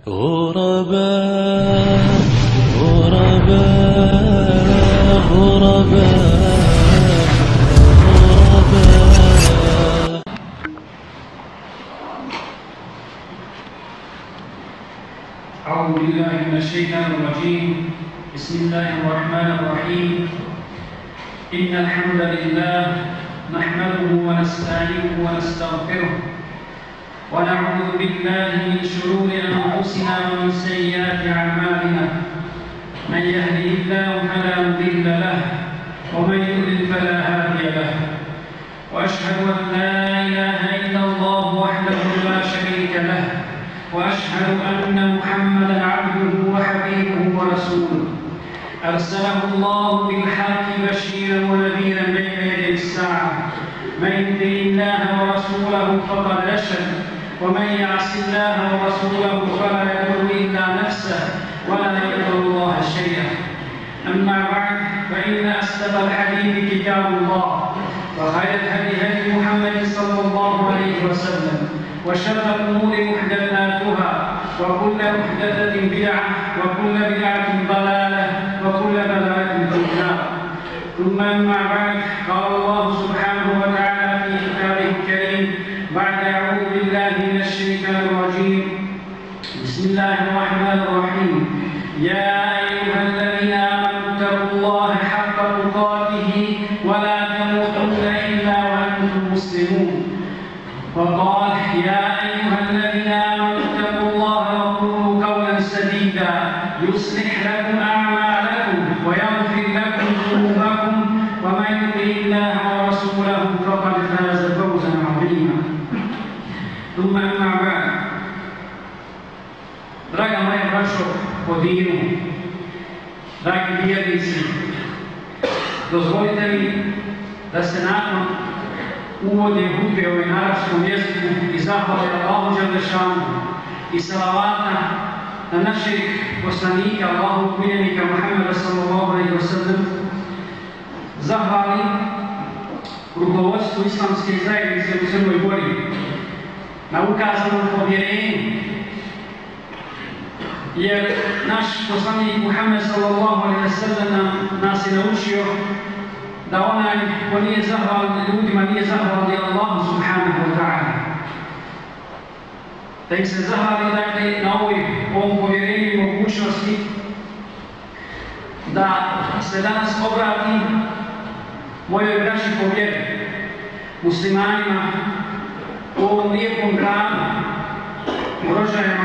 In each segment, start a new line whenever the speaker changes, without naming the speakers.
غرباء غرباء غرباء غرباء.
أعوذ بالله من الشيطان الرجيم. بسم الله الرحمن الرحيم. إن الحمد لله نحمده ونستعينه ونستغفره ونعوذ بالله من شرور أنفسنا ومن سيئات أعمالنا. من يهده الله فلا مضل له ومن يضلل فلا هادي له. وأشهد أن لا إله إلا الله وحده لا شريك له وأشهد أن محمدًا عبده وحبيبه ورسوله أرسله الله بالحق بشيرا ونذيرا بين يدي الساعة. من يطع الله ورسوله فقد رشد ومن يعص الله ورسوله فلا يضر إلا نفسه ولا يضر الله شيئا. أما بعد فإن أصدق الحديث كتاب الله وخير الهدي هدي محمد صلى الله عليه وسلم وشر الأمور محدثاتها وكل محدثة بدعة وكل بدعة ضلالة وكل ضلالة في النار. ثم أما بعد قال الله سبحانه وتعالى في كتابه الكريم بعد أعوذ بالله من الشيطان الرجيم. بسم الله الرحمن الرحيم. يا أيها الذين آمنوا اتقوا الله حق تقاته ولا تموتن إلا وأنتم مسلمون. وقال يا أيها الذين آمنوا اتقوا الله وقولوا قولا سديدا يصلح لكم أعمالكم ويغفر لكم ذنوبكم ومن يطع الله ورسوله فقد فاز فوزا عظيما. ثم أما بعد. Draga moja braćo po dinu, dragi vjernici, dozvolite mi da se nakon uvodne hutbe u arapskom jeziku i zahvale Allahu dželešanu i salavata na našeg poslanika, Allahu miljenika Muhammeda sallallahu alejhi ve sellem, zahvali rukovodstvu islamske zajednice u Crnoj Gori na ukazanom povjerenju, jer naš poslanik Muhammed sallallahu alejhi ve sellem nas je naučio da onaj ko nije zahvalan ljudima nije zahvalan ni Allahu subhanahu wa ta'ala. Da im se zahvali dakle na ovom povjerenju i mogućnosti da se danas obrati mojoj braći po vjeri, muslimanima u ovom lijepom gradu, u Rožajama,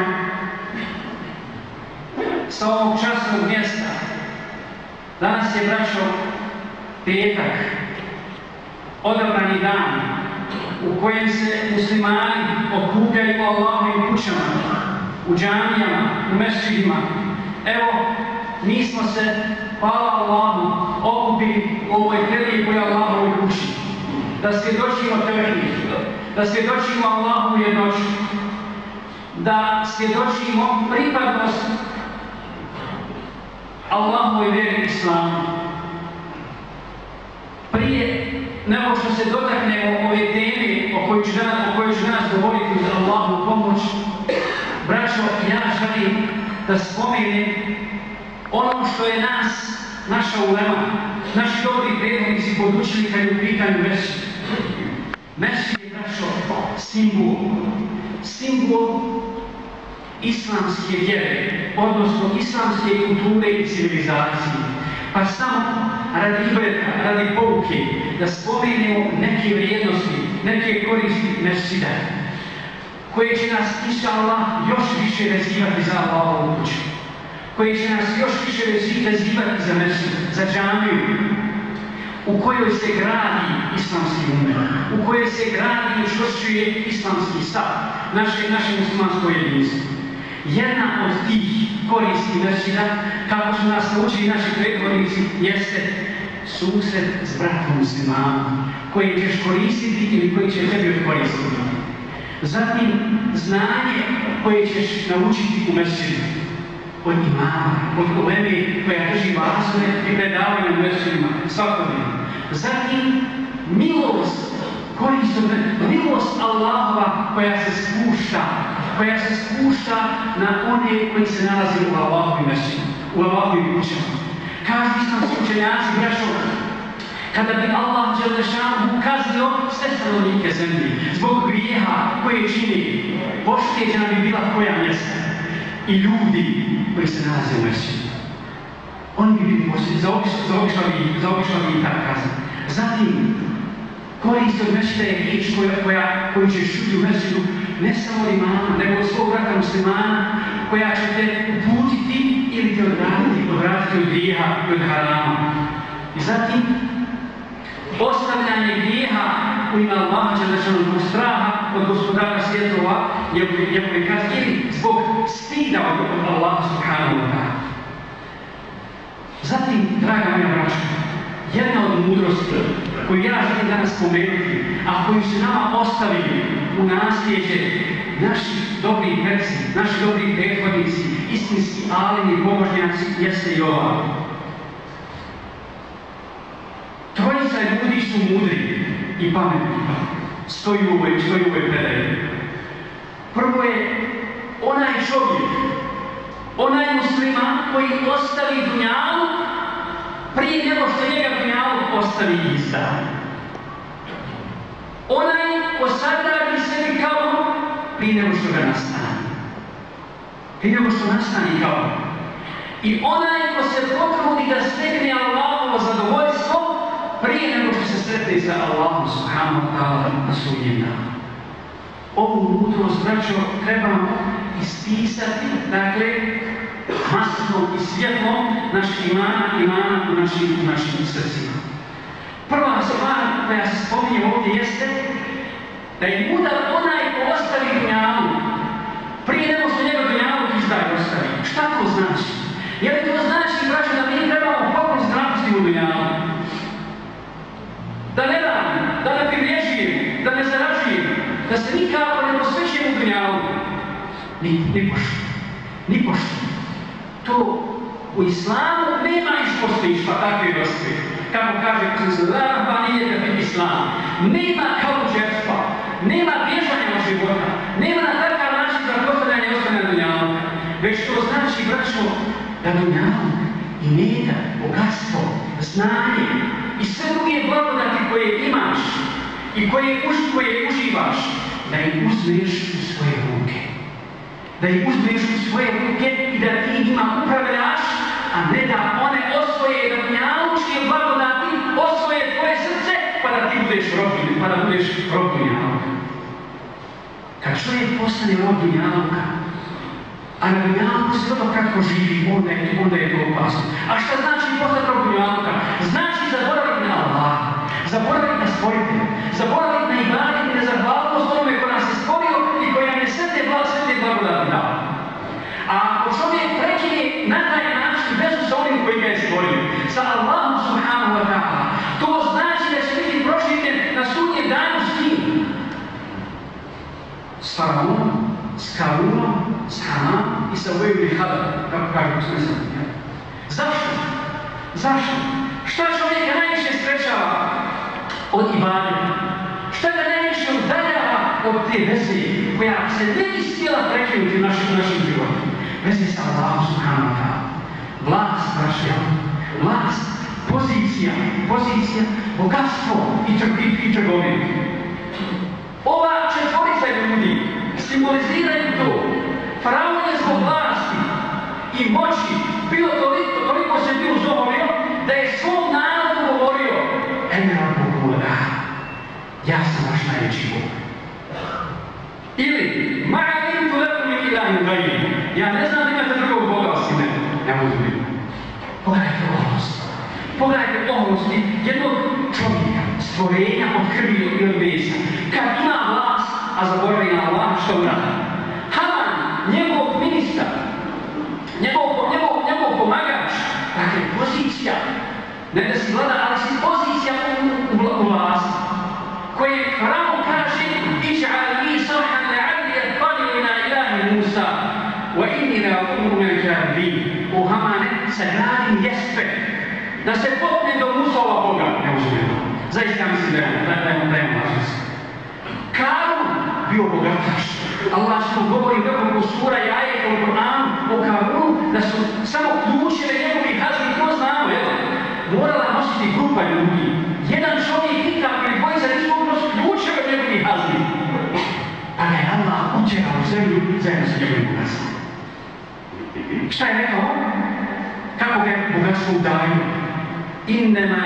sa ovog časnog mjesta. Danas je, braćo, petak, odabrani dan u kojem se muslimani okupljaju u Allahovim kućama, u džamijama, u mesdžidima. Evo, mi smo se, hvala Allahu, okupili u ovoj prelijepoj Allahovoj kući, da svjedočimo tevhid, da svjedočimo Allahu jednoću, da svjedočimo pripadnost Allahovoj vjeri islamu. Prije nego što se dotaknemo ove teme o kojoj ću danas govoriti uz Allahu pomoć, braćo, ja želim da spomenem ono što je nas, naša ulema, naši dobri prethodnici podučili kad je u pitanju mesdžid. Mesdžid je, braćo, simbol islamske vjere, odnosno islamske kulture i civilizacije. Pa samo radi ibreta, radi pouke, da spomenemo neke vrijednosti, neke koristi mesdžida, koje će nas, inša Allah, još više vezivati za Allahovu kuću, koje će nas još više vezivati za mesdžid, za džamiju, u kojoj se gradi islamski umet, u kojoj se gradi i učvršćuje islamski stav, naše muslimansko jedinstvo. Jedna od tih koristi mesdžida, kako su nas naučili naši prethodnici, jeste susret s bratom muslimanom, koji ćeš koristiti ili koji će tebi koristiti. Zatim, znanje koje ćeš naučiti u mesdžidu, od imama, od uleme koja drži vazove i predavanja u mesdžidima svakodnevno. Zatim, milost, milost Allahova koja se spušta koja se spušta na one koji se nalazi u Allahovim mešćima, u Allahovim kućama. Kažu islamski učenjaci, braćo, kada bi Allah dželešanu kaznio sve stanovnike zemlje zbog grijeha koje čini, pošteđena bi bila koja mjesta i ljudi koji se nalaze u mešćima. Oni bi bili pošteđeni, zaobišla bi i ta kazna. Zatim, korist od mešćida je riječ koju ćeš čuti u mešćidu ne samo od imama, nego od svog brata muslimana, koja će te uputiti ili te odvratiti od grijeha i od harama. I zatim, ostavljanje grijeha u ime Allaha dželešanu straha od gospodara svjetova njegove kazne ili zbog stida od Allaha subhanahu wa ta'ala. Zatim, draga moja braćo, jedna od mudrosti koju ja želim danas spomenuti, a koju se nama ostavili u nasljeđe naših dobrih preci, naši dobri prethodnici, istinski alimi i pobožnjaci, jeste i ova. Trojica ljudi su mudri i pametni, stoji u ovoj predaji. Prvo je onaj čovjek, onaj musliman koji ostavi dunjalu prije nego što njega dunjalu ostavi izdan. Onaj ko sagradi sebi kabur prije nego što ga nastani. Prije nego što nastani kabur. I onaj ko se potrudi da stekne Allahovo zadovoljstvo prije nego što se sretne sa Allahom subhanahu wa ta'ala na sudnjem danu. Ovu mudrost, braćo, trebamo ispisati, dakle, masnom i svjetlom naših imana u našim srcima. Prva stvar koja se spominje ovdje jeste da je mudar onaj ko ostavi dunjalu prije nego što njegov dunjaluk izdaje ostavi. Šta to znači? Je li to znači, braćo, da mi trebamo potpuno napustiti u dunjalu? Da ne radimo, da ne privređujemo, da ne zarađujemo, da se nikako ne posvećujemo u dunjalu? Ni pošto. To u islamu nema ispostištva takve vrste. Kako kaže Kusuzara, pa nije da biti islam. Nema kaučerstva, nema bježanja od života, nema na takav način za postavljanje ostane na dunjalu. Već to znači, braćo, da dunjalu i meda, bogatstvo, znanje i sve druge blagodati koje imaš i koje uživaš, da ih uzmeš u svoje ruke. Da ih uzmeš u svoje ruke i da ti njima upravljaš, a ne da one osvoje dunjalučke blagodati, osvoje tvoje srce, pa da ti budeš rob dunjaluka. Kad čovjek postane rob dunjaluka, a na dunjaluku se dobro kako živi, onda je to opasno. A šta znači postati rob dunjaluka? Znači zaboraviti na Allaha, zaboraviti na stvoritelja, zaboraviti na ibadet i na zahvalnost onome ko nas je stvorio i koji nam je sve te blagodati dao. A ako čovjek prekine na taj način vezu sa onim koji ga je stvorio, sa Allahom subhanahu wa ta'ala, to znači da će biti prošljen na sudnjem danu s kim? S Faraonom, s Karunom, s Hamom i sa Ubejom i Hadom, kako kaže Kusuzara. Zašto? Šta čovjeka najviše sprečava od ibadeta? Šta ga najviše udaljava od te veze koja se ne bi smjela prekinuti u našim životima? Veze sa Allahom subhanahu wa ta'ala. Vlast, vlast, pozicija, bogatstvo i trgovina. Ova četvorica ljudi simboliziraju to. Faraon je zbog vlasti i moći bilo toliko se bio uzohorio da je svom narodu govorio: Ena Bogoda, ja sam vaš najveći Bog. Ili, ma'alim tu lepu mi ilahim gajim, ja ne znam da imate drugog Boga osim mene. Ne mogu biti. Pogledajte oholosti jednog čovjeka, stvorenja od krvi i od mesa. Kad ima vlast, a zaboravi na Allah, što uradi? Haman, njegov ministar, njegov pomagač, dakle pozicija, ne da si vlada, ali si pozicija u vlasti, koje Faraon kaže: Iđ'al li sarhan la'alli yattali'u ila ilahi Musa, wa inni la'aqumu min al-kadhibin. O Hamane, sagradim jespe, da se popne do Musova Boga. Ne uzmijemo. Zaista mislim da je važnost. Karun bio bogataš, Allah što govori nekoliko sura i ajeta u Koranu o Karunu, da su samo ključeve njegovi hazni, to znamo, evo. Morala nositi grupa ljudi. Jedan čovjek nikak ili dvojica nisu mogu nositi ključeve njegovi hazni. Pa ga je Allah utjerao u zemlju zajedno sa njegovim bogatstvom. Šta je rekao? Kako ga je bogatstvo udajio? Innema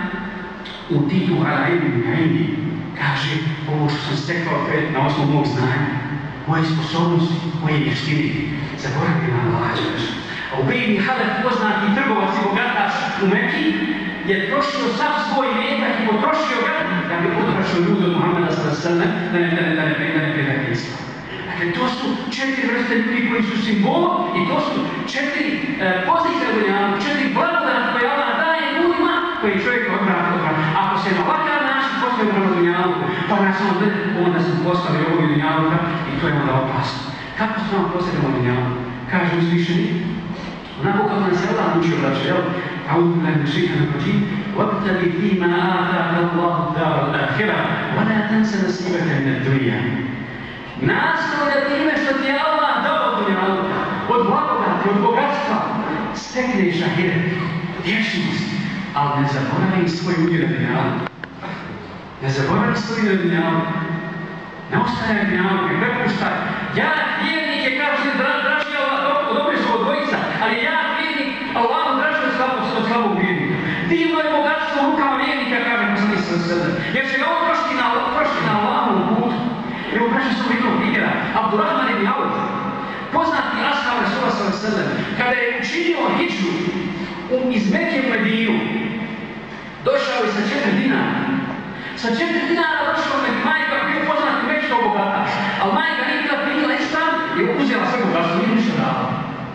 utitu ala ilmi. Kaže, ovo što sam stekao na osnovu mog znanja, moje sposobnosti, moje vještine, zaboravio na Allaha. A u Bejni Halef, poznati trgovac i bogataš u Mekiji, je trošio sav svoj imetak i potrošio ga da bi odvraćao ljude od Muhammeda s.a.v. da ne predaju islam. Dakle, to su 4 vrste ljudi koji su simbol i to su 4 pozicije u dunjalu, 4 blagodati koje Allah daje ljudima koji čovjek odvraća. Ako se na ovakav način postavio prema dunjalu, pa nas onda se postavio ovog dunjaluka i to je onda opasno. Kako se vam postavimo dunjalu? Kaže uzvišeni, onako kako nas je Allah učio braće, jel? أعوذ بالله من الشيطان الرجيم وابتغ فيما آتاك الله الدار الآخرة ولا تنس نصيبك من الدنيا. Nastoji da time što ti je Allah dao dunjalu, od blagodati, od bogatstva, stekneš ahiret, vječnost, ali ne zaboravi svoj udjel na dunjalu. Ne zaboravi svoj udjel na dunjalu. Ne ostaje dunjalu, ne prepuštaj. Ja vjernik je kao što je draži Allah, dobri su od dvojica, ali ja vjernik, Allahu draži od slabog vjernika. Divno je bogatstvo u rukama vjernika, kaže poslanik s.a.v. Jer će ga on trošiti na Allahovom putu. Evo kaže što mi to primjera, Abdurrahman ibn Auf, poznati ashab Rasula s.a.v. kada je učinio hidžu iz Mekke u Medinu, došao je sa 4 dinara. Sa 4 dinara došao je majka bio poznati već kao bogataš, ali majka nije bila primila islam i uzela sve bogatstvo, nije ništa dala.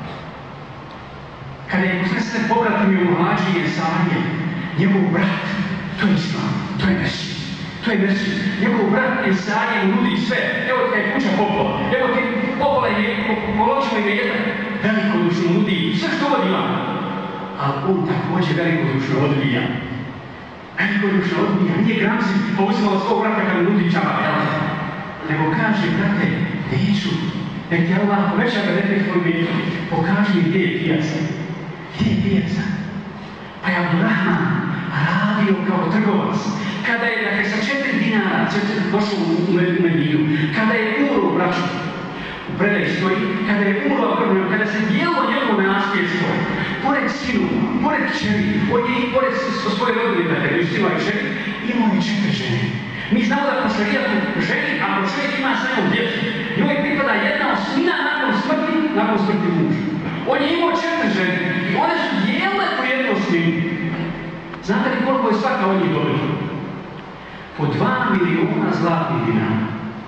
Kada je posle povratio muhađije Sarije, njegov brat, to je islam, to je Mesih. To je Mesih. Njegov brat Sarije mu nudi sve. Evo ti je kuća popola, evo ti popola i poločimo i jedan. Velikodušno nudi sve što god ima. Ali on također velikodušno odbija. Velikodušno odbija, nije gramzi, pa uzimao svog brata kada mu nudi čava, jel? Nego kaže, brate, neću, nek ti Allah poveća ga nekaj tvoj metu, pokaži mi gdje je pijaca. Gdje je pijaca? Pa je Abdurrahman radio kao trgovac. Kada je, dakle, sa 4 dinara došao u Medinu, kada je umro u braću, u predaj stoji, kada je umro Abdurrahman, kada se dijelo njegovo nasljedstvo, pored sinu, pored kćeri, pored svoje rodine, dakle, među sinova i kćeri, imao je 4 žene. Mi znamo da posle ženi, ako čovjek ima sa njom djecu, njoj pripada 1/8 nakon smrti muža. On je imao 4 žene i one su dijelile po 1/8. Znate li koliko je svaka od njih dobila? Po 2 miliona zlatnih dinara.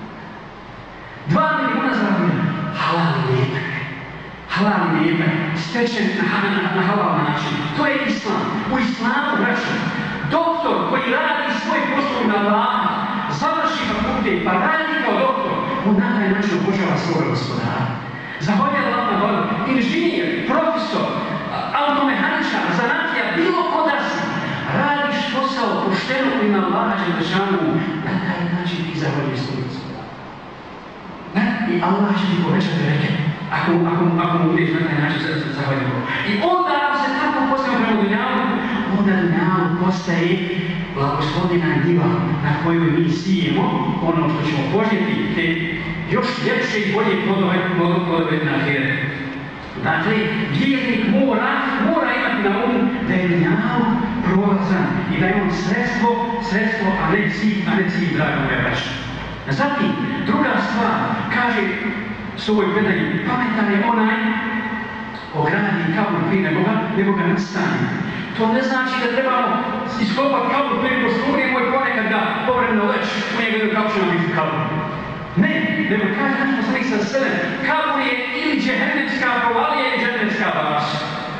2 miliona zlatnih dinara. Halal imetak. Halal imetak. Stečen na halal način. To je islam. U islamu, braćo, doktor koji radi svoj posao na Allaha, završi fakultet, pa radi kao doktor, on na taj način obožava svoga gospodara. Zahvaljujem Allah na vodu. Inženjer, profesor, automehaničar, zanatija, bilo ko da si, radiš posao pošteno koji na Allaha Đelešanu, na taj način ti zahvaljuješ svoj gospodara. I Allah će ti povećati reke, ako mu budeš na taj način zahvaljuješ. I onda, ako se tako postavimo prema dunjalu, onda dunjalu postaje blagoslovljena njiva na kojoj mi sijemo ono što ćemo požnjeti, te još ljepše i bolje plodove na ahiret. Dakle, vjernik mora imati na umu da je dunjalu prolazan i da je on sredstvo, a ne cilj, drago moja braća. Zatim, druga stvar, kaže s ovoj predanji, pametan je onaj ogradi kabur prije nego ga nastane. To ne znači da trebamo iskopati kabur prije nego struge moj ponekad ga povremeno leći, u njega kako će nam biti kabur. Ne, nego kaže naš poslanik sa sebe, kabur je ili džehennemska provalija ili džehennemska baša.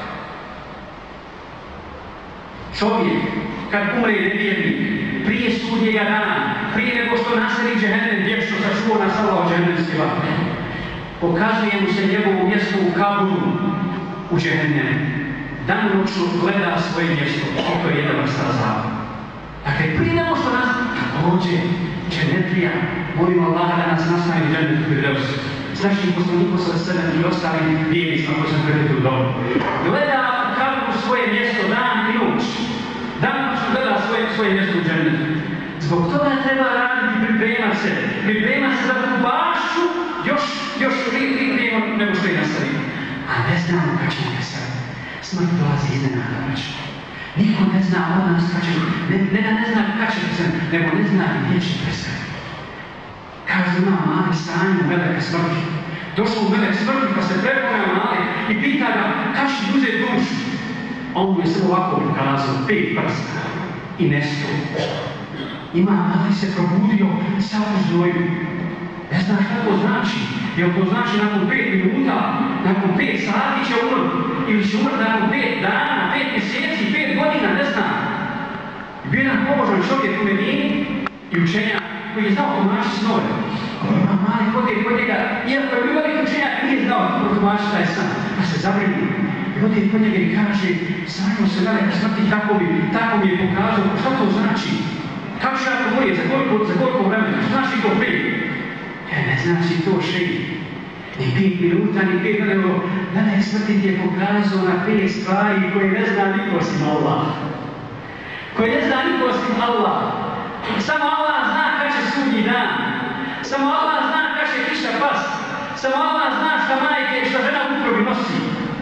Čovjek, kad umre nevjernik, prije sudnjega dana, prije nego što naseli džehennem, vječno sačuva nas Allah od džehennemske vatre, pokazuje mu se njegovo mjesto u kaburu, u džehennemu. Danonočno gleda svoje mjesto, to je jedna vrsta azaba. Dakle, prije nego što nas dođe dženetlija, molimo Allaha da nas nastavi u dženetu Firdevsu. S našim poslanikom sallallahu i ostalim vjernicima koji sam predeti u domu. Gleda kako svoje mjesto dan i noć. Dan noć gleda svoje mjesto u dženetu. Zbog toga treba raditi, pripremati se za tu bašću još prije nego što je nastavimo. A ne znamo kad ćemo preseliti. Smrt dolazi iznenada vraća. Niko ne zna od nas kad će, ne zna kad će preseliti, nego ne zna gdje će preseliti. Kaže imamo mali stanju meleka smrti. Došao u melek smrti pa se prepomeo mali i pita ga kad će ti uzeti dušu. On mu je samo ovako prikazao 5 prsta i nestao. Ima mali se probudio sav u znoju. Ne zna šta to znači. Jel to znači nakon 5 minuta, nakon 5 sati će umrti? Ili će umrti nakon 5 dana, 5 mjeseci, 5 godina, ne zna. Bio jedan pobožan čovjek u Medini i učenja koji je znao tumačiti snove. Ima mali kod njega, iako je bio veliki učenjak, nije znao tumačiti taj san. Pa se zabrinio. I ode kod njega i kaže, sanjao se meleka smrti, tako mi je pokazao. Šta to znači? Kako će ja to umrijeti? Za koliko vremena? Što znači to prije? Ne znači to šeji. Ni 5 minuta, ni 5 godina, nego melek smrti ti je pokazao na 5 stvari koje ne zna niko osim Allah. Koje ne zna niko osim Allah. Samo Allah zna kad će sudnji dan. Samo Allah zna kad će kiša past. Samo Allah zna šta majke i šta žena u utrobi nosi.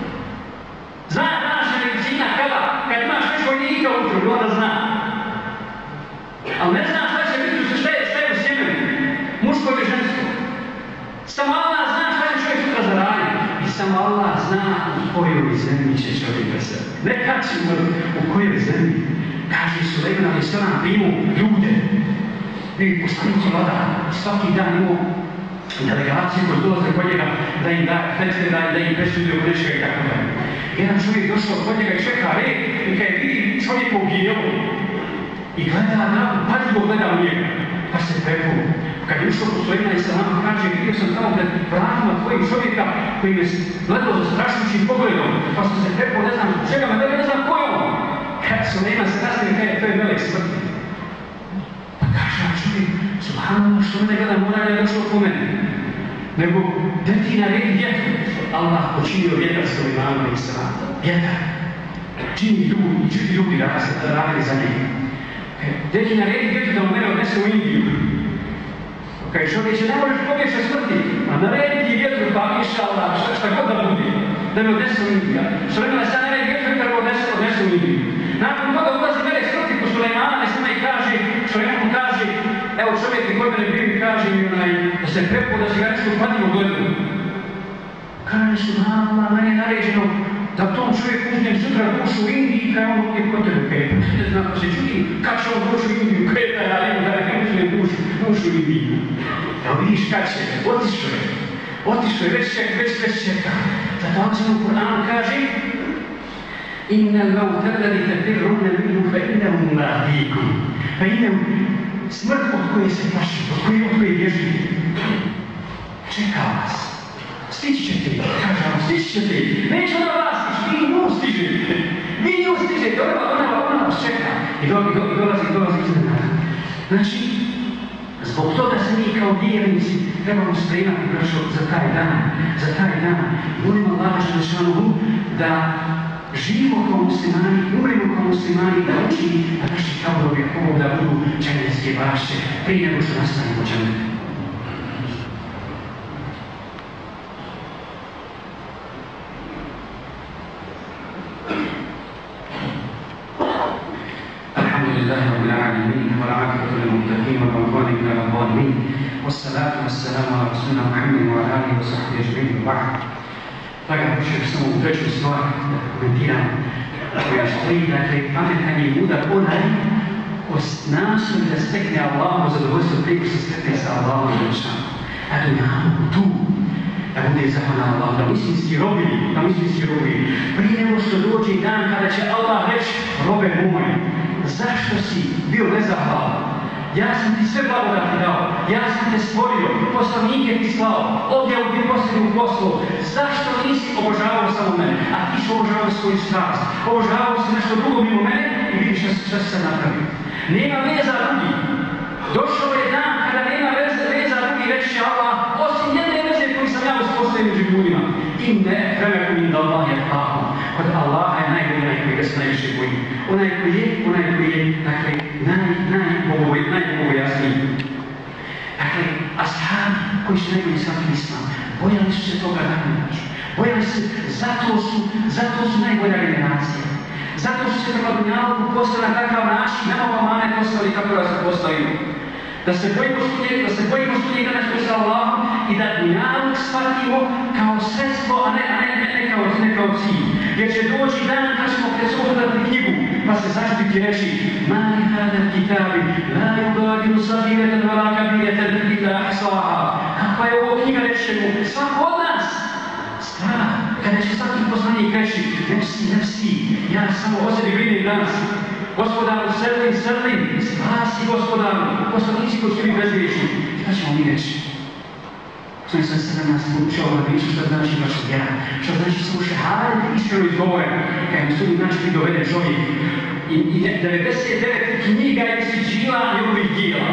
Zna naša medicina kada, kad imaš već vojnika u utrobi, onda zna. Ali ne zna šta će biti, šta je u sjemenu, muško ili žensko. Samo Allah zna šta će čovjek sutra zaraditi. I samo Allah zna u kojoj zemlji će čovjek preseliti. Ne kad će umrti, u kojoj zemlji. Kaže Sulejman a.s. primao ljude. Bio poslanici vlada, svaki dan imao delegaciju koji dolaze kod njega da im da fetve, da im presudio u nečega i tako dalje. Jedan čovjek došao kod njega i čeka red i kada je vidi čovjekov gnjevo i gleda, pažljivo gleda u njega, pa se prepuno. Kad je ušao kod Sulejmana a.s. kaže, vidio sam tamo pred vratima tvojeg čovjeka koji me gledao zastrašujućim pogledom, pa sam se prepuno, ne znam čega me gleda, ne znam ko je on. Kad Sulejman se nastavio, kada je to je melek smrti. Pa kaže, a čovjek, subhanallah, što mene gleda, mora je došlo po mene. Nego, da ti naredi vjetru. Allah počinio vjetar Sulejmanu a.s. Vjetar. Čini ljudi radili za njega. Da ti naredi vjetru da u mene odnese u Indiju. Kaj čovječe, ne možeš pobjeći smrti, a naredi ti vjetru, pa iša Allah, šta god da budi, da me odnese u Indiju. Sulejman se naredi vjetru da me odnese u Indiju. Nakon toga ulazi melek smrti ko Sulejmana a.s. i kaže, Sulejman kaže, evo čovjek koji kod mene bio i kaže mi da se prepo da se ga nešto upadimo gledu. Kaže subhanallah, meni je naređeno da tom čovjeku uzmem sutra dušu u Indiji kaj on ovdje kod tebe krepa. Ne znam, pa se čudi kad će on dušu u Indiju krepa, ali da ne uzmem dušu u Indiju. Evo vidiš kad će, otišao je, već čeka. Zato on se u Kur'anu kaže Inna al-mawta alladhi tafirruna minhu fa innahu mulaqikum. Pa smrt od koje se plašite, od koje bježite. Čeka vas. Stići ćete, kaže vam, stići ćete. Neće ona vas stići, vi nju stižete. Vi nju stižete, ona vas čeka. I dolazi iznenada. Znači, zbog toga se mi kao vjernici trebamo spremati za taj dan. Molimo Allaha Želešanuhu da živimo kao muslimani, umremo kao muslimani, da učini da naši kaborovi da budu dženevske bašće prije nego što nastavimo dženev. Alhamdulillahi rabbil alamin, wal aqibatu lil muttaqin, wal udwanu illa 'alal zalimin. Wassalatu wassalamu ala rasulina Muhammadin wa ala alihi wa sahbihi ajma'in. Ba'd. Tako počeo samo u treću stvar da komentiram koja stoji, dakle, pametan je mudar onaj ko nastoji da stekne Allahu zadovoljstvo prije što stekne sa Allahom Želešanuhu. A dunjalu tu, da bude zahvalan Allah, da istinski robi, prije nego što dođe dan kada će Allah reći, robe moj, zašto si bio nezahvalan? Ja sam ti sve blagodati dao, ja sam te stvorio, poslanike ti slao, objavu ti posljednju poslu. Zašto nisi obožavao samo samo mene, a ti si obožavao svoju strast, obožavao si nešto drugo mimo mene i vidiš šta se sad napravio. Nema veza drugi. Došao je dan kada nema veza drugi, reći će Allah, osim jedne veze koju sam ja uspostavio među ljudima. Inne ekremakum inda Allahi atqakum. Kod Allaha je najbolji onaj koji ga se najviše boji. Onaj koji je, dakle, najbogobojasniji. Dakle, ashabi koji su najbolji shvatili islam, bojali su se toga dana. Bojali se, zato su najbolja generacija. Zato su se prema dunjaluku postali na takav način, nemamo mane postali kako da se postavimo. Da se bojimo studijega nešto sa Allahom i da dunjaluk shvatimo kao sredstvo, a ne kao cilj. Jer će doći dan kad ćemo presudati knjigu, pa se zaštiti reći Mali hada kitabi, la yugadiru sagiratan wala kabiratan illa ahsaha. Kakva je ovo knjiga, reći ćemo, svako od nas. Strah, kada će svaki poslanik reći, nefsi, ja samo o sebi brinem danas. Gospodaru, srdim, spasi gospodaru, poslanici koji su mi bezgriješni. Šta ćemo mi reći? Što sam sada nas poučao na priču što znači vaša vjera, što znači samo šehadet iskreno izgovoren, kada mi sudi znači ti dovede čovjek. I 99 knjiga je siđila njegovih dijela.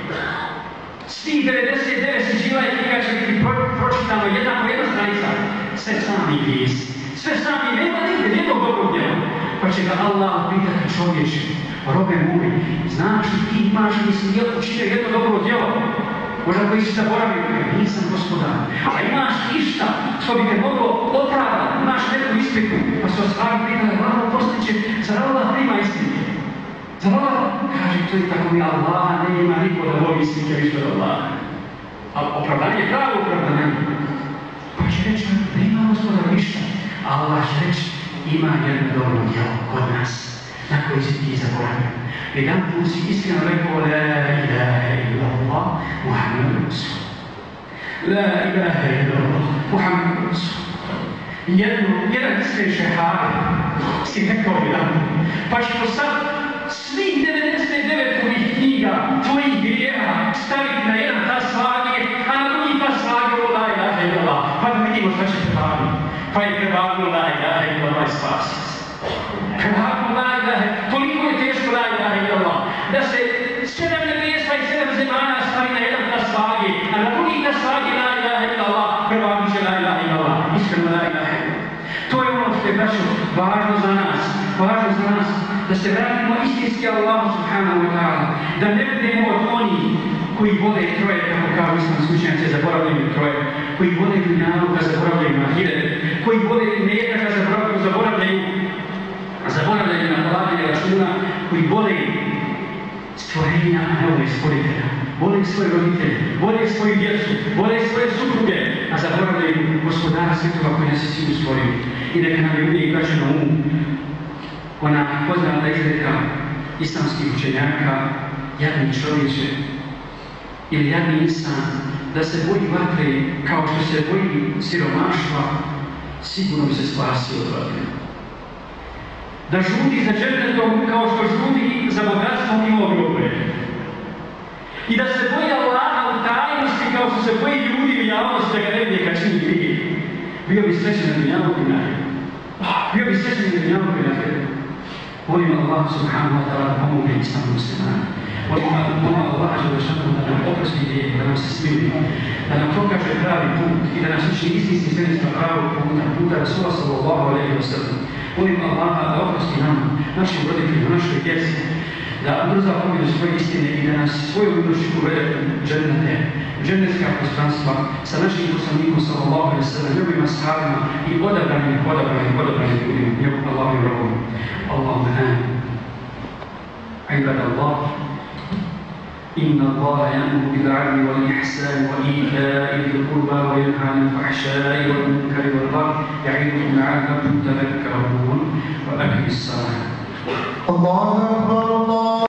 Svih 99 siđila je knjiga će biti pročitano jedna stranica. Sve sami grijesi. Sve sami, nema nigde, jednog dobrog djela. Pa će ga Allah pitati čovječe, robe moj, znaš li ti imaš učinio jedno dobro djelo? Možda koji si zaboravio, nisam gospodar. A imaš išta što bi te moglo opravdati, imaš neku ispiku, pa se ostvari pitali, Allah postiće, zar Allah nema istike? Zar Allah, kaže, to je tako mi Allah, ne ima niko da voli istike više od Allah. A opravdanje je pravo opravdanje. Pa će reći, nema gospodar ništa. A Allah će reći, ima jedno dobro djelo kod nas, na koji si ti zaboravio. Jedan put si iskreno rekao, la ilaha illallah, Muhammedu Rasul. La ilaha illallah, Muhammedu Rasul. Jedan iskren šehadet si rekao jedan. Pa ćemo sad svih 99 ovih knjiga, tvojih grijeha, staviti na jedan tas slage, a na drugi tas slage, la ilaha illallah. Pa da vidimo šta će prevagnuti. Pa je prevagnuo la ilaha illallah i spasi. Prevagnuo la ilaha, toliko je teško la ilaha illallah, da se 7 nebesa i 7 zemalja stavi na jedan tas slage, a na drugi tas slage la ilaha illallah, prevagnuo će la ilaha illallah, iskreno la ilaha illallah. To je ono što je, braćo, važno za nas, da se vratimo istinski Allahu subhanahu wa ta'ala, da ne budemo od onih koji vode troje, kako kao islamski učenjaci, zaboravljaju troje, koji vode dunjaluka, zaboravljaju ahiret, koji vode imetaka, zaboravljaju na polaganje računa, koji vode stvorenja, a ne vode stvoritelja, vode svoje roditelje, vode svoju djecu, vode svoje supruge, a zaboravljaju gospodara svjetova koji nas je svi stvorio. I neka nam je uvijek vraćeno ona poznata izreka islamskih učenjaka, jadni čovječe ili jadni insan, da se boji vatre kao što se boji siromaštva, sigurno bi se spasio od vatre. Da žudi za džennetom kao što žudi za bogatstvom i ogrobe. I da se boji Allaha u tajnosti kao što se boji ljudi u javnosti da ga ne vidje kad čini grije. Bio bi srećen na dunjaluku i na ahiretu. Bio bi srećen na dunjaluku i na ahiretu. Molim Allah subhanahu wa ta'ala da pomogne islamu muslimana. Molim Allah da nam oprosti grijeh, da nam se smiri, da nam pokaže pravi put i da nas učini istinski sredstva pravog puta Rasula sallallahu alejhi ve sellem. Molim Allaha da oprosti nam, našim roditeljima, našoj djeci, da ubrza pobjedu svoje istine i da nas svojom milošću uvede u džennete, džennetska prostranstva sa našim poslanikom sallallahu alejhi ve sellem, njegovim ashabima i odabranim ljudima, njegovim Allahovim robom. Allahumma amin. عباد الله إن الله يأمر بالعدل والإحسان وإيتاء ذي القربى وينهى عن الفحشاء والمنكر والبغي يعظكم لعلكم تذكرون وأقم الصلاة. الله أكبر الله